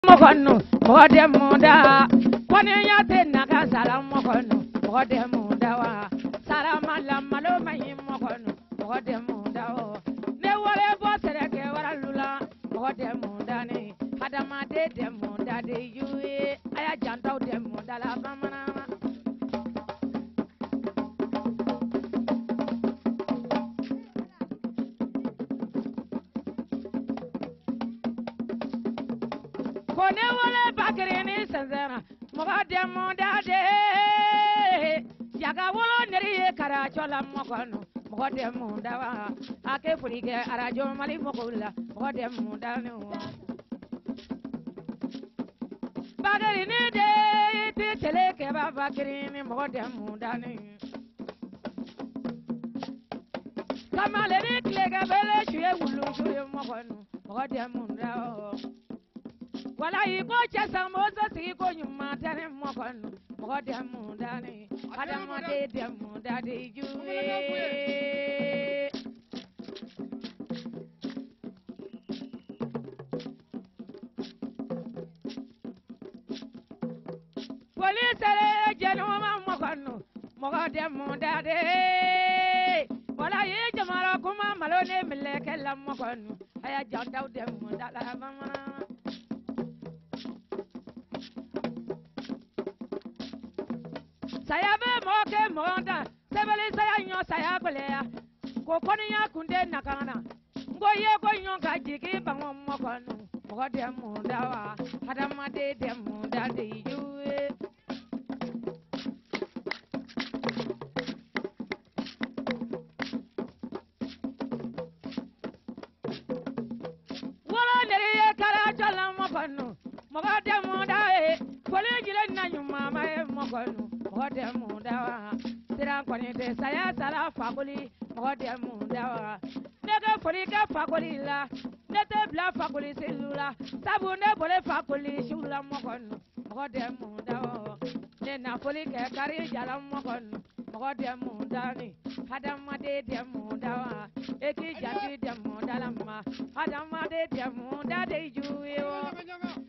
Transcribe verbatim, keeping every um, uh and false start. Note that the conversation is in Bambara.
Mokono, Mode Muda, Quaniate Naga Sala Mokono, Mode Muda, Saramala Maloma Mokono, Mode Muda, Newale Bosereke Waralula, Mode Mudani, Hadamade de Muda de Yue, I jumped out de Mudala Bamana. Konewale Bakrini Sazana, Mogade Mudade, Yagawolo Neri Karachola Mokono, Mode Mudawa, Ake Furiga, Arajo Mali Mokola, Mode Mudano. Bagarini de Teleke Bakrini, Mode Mudani. Kamaleni Clegabella, she will lose Mokono, Mode Mudao. Wala iko chesa moza siko nyuma tane mokono mode mudani adama de de mudade juwe police le jeno mokono mode mudade wala ye jamara kuma malone mileke la mokono aya janda de mudala mama. Saya be moke monda sebele saya nyo saya kolea ko koniya kunde nakana ngo ye ko nyo ga jiki bango mokono mode munda wa adama de de munda de yuwe wala nere kara chala mokono mode munda e kole jile na nyuma ma e mokono Mode Mudawa, Siran Quanite, Saya Sala Fakuli, Mode Mudawa, Nega Forica Fakuli la, Nete Bla Fakuli Silula, Sabune Bole Fakuli, Shula Mokon, Mode Mudawa, Nena Folika Kari Jalam Mokon, Mode Mudani, Hadamade de Mudawa, Eki Jati de Mudalama, Hadamade de Muda de Juio.